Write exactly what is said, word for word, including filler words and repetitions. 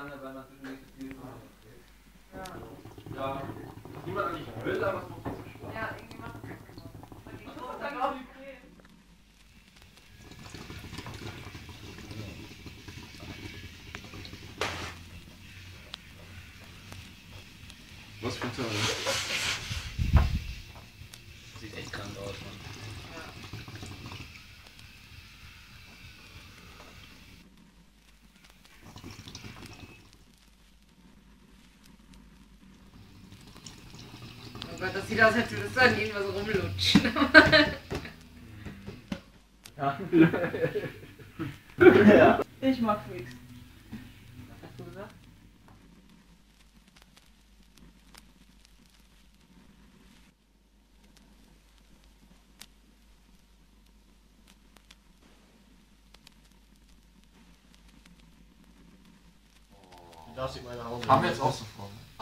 lange, weil man zwischendurch so viel von ja. Ja. Niemand eigentlich will, aber es macht trotzdem Spaß. Ja, irgendwie macht es Spaß. Und die Tour dann auch okay. Was für ein Teil? Sieht echt krank aus, Mann. Oh Gott, das sieht aus, als würdest du an irgendwas rumlutschen. Ja. Ja. Ich mag Freaks. Was hast du gesagt? Haben wir jetzt auch so vor.